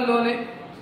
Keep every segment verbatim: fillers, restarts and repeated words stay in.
మండలంలోని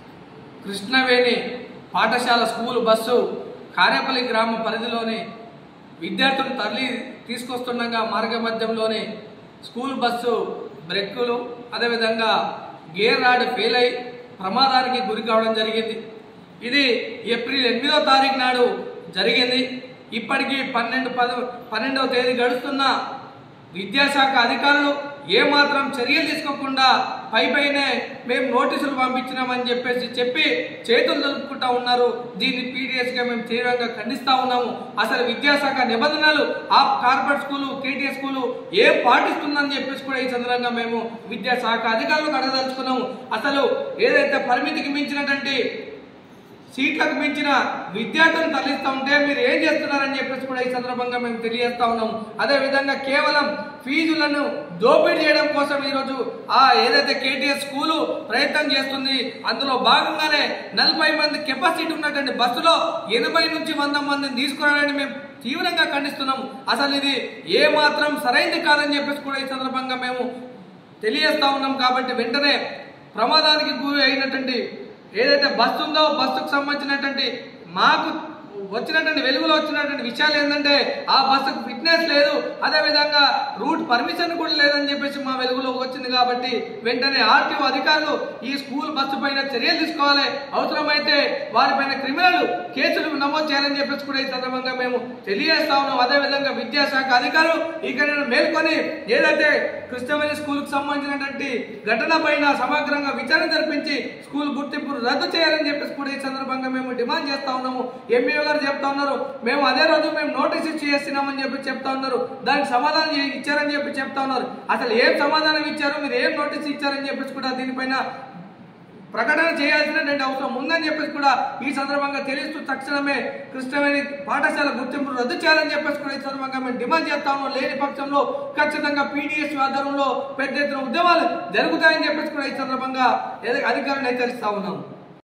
కృష్ణవేణి పాఠశాల school bus Karepalli గ్రామ పరిధిలోని విద్యార్థులను తరలి తీసుకొస్తుండగా మార్గ మధ్యంలోని స్కూల్ బస్సు బ్రేకులు అదేవిధంగా గేర్ రాడ్ ఫెయిల్ అయి ప్రమాదానికి గురి కావడం జరిగింది. ఇది ఏప్రిల్ ఎనిమిదో తారీఖు నాడు జరిగింది. ఇప్పటికీ పన్నెండు పద పన్నెండవ తేదీ గడుస్తున్న విద్యాశాఖ అధికారులు ఏమాత్రం చర్యలు తీసుకోకుండా పై పైనే మేము నోటీసులు పంపించినామని చెప్పేసి చెప్పి చేతులు దులుపుకుంటా ఉన్నారు. దీన్ని పీడిఎస్గా మేము తీవ్రంగా ఖండిస్తూ ఉన్నాము. అసలు విద్యాశాఖ నిబంధనలు ఆ కార్పొరేట్ స్కూలు కేటీఎస్ స్కూలు ఏం పాటిస్తుందని చెప్పేసి కూడా ఈ సందర్భంగా మేము విద్యాశాఖ అధికారులకు అడగదలుచుకున్నాము. అసలు ఏదైతే పరిమితికి మించినటువంటి సీట్లకు మించిన విద్యార్థులను తరలిస్తూ ఉంటే మీరు ఏం చేస్తున్నారని చెప్పేసి కూడా ఈ సందర్భంగా మేము తెలియజేస్తా ఉన్నాము. అదేవిధంగా కేవలం ఫీజులను దోపిడీ చేయడం కోసం ఈరోజు ఆ ఏదైతే కేటీఎస్ స్కూలు ప్రయత్నం చేస్తుంది. అందులో భాగంగానే నలభై మంది కెపాసిటీ ఉన్నటువంటి బస్సులో ఎనభై నుంచి వంద మందిని తీసుకురావాలని మేము తీవ్రంగా ఖండిస్తున్నాము. అసలు ఇది ఏ మాత్రం సరైనది కాదని చెప్పేసి కూడా ఈ సందర్భంగా మేము తెలియజేస్తా ఉన్నాం. కాబట్టి వెంటనే ప్రమాదానికి గురి అయినటువంటి ఏదైతే బస్సు ఉందో బస్సుకు సంబంధించినటువంటి మాకు వచ్చినటువంటి వెలుగులో వచ్చినటువంటి విషయాలు ఏంటంటే ఆ బస్సుకు ఫిట్నెస్ లేదు, అదేవిధంగా రూట్ పర్మిషన్ కూడా లేదని చెప్పేసి మా వెలుగులో వచ్చింది. కాబట్టి వెంటనే ఆర్టీఓ అధికారులు ఈ స్కూల్ బస్సు పైన చర్యలు తీసుకోవాలి, అవసరమైతే వారిపైన క్రిమినల్ కేసులు నమోదు చేయాలని చెప్పేసి కూడా ఈ సందర్భంగా మేము తెలియజేస్తా ఉన్నాం. అదేవిధంగా విద్యాశాఖ అధికారులు ఇక్కడ మేల్కొని ఏదైతే కృష్ణవేణి స్కూల్కు సంబంధించినటువంటి ఘటన పైన సమగ్రంగా విచారణ జరిపించి స్కూల్ గుర్తింపు రద్దు చేయాలని చెప్పేసి కూడా ఈ సందర్భంగా మేము డిమాండ్ చేస్తా ఉన్నాము. ఎంఈఓ గారు చెప్తా ఉన్నారు మేము అదే రోజు మేము నోటీస్ ఇచ్చి చేస్తున్నామని చెప్పి చెప్తా ఉన్నారు. దానికి సమాధానం ఇచ్చారని చెప్పి చెప్తా ఉన్నారు. అసలు ఏం సమాధానం ఇచ్చారు, మీరు ఏం నోటీస్ ఇచ్చారని చెప్పేసి కూడా దీనిపైన ప్రకటన చేయాల్సినటువంటి అవసరం ఉందని చెప్పేసి కూడా ఈ సందర్భంగా తెలుస్తూ తక్షణమే కృష్ణవేణి పాఠశాల గుర్తింపు రద్దు చేయాలని చెప్పేసి కూడా ఈ సందర్భంగా మేము డిమాండ్ చేస్తా ఉన్నాం. లేని పక్షంలో ఖచ్చితంగా పీడిఎస్ ఆధ్వర్యంలో పెద్ద ఎత్తున ఉద్యమాలు జరుగుతాయని చెప్పేసి కూడా ఈ సందర్భంగా అధికారులు హెచ్చరిస్తా ఉన్నాం.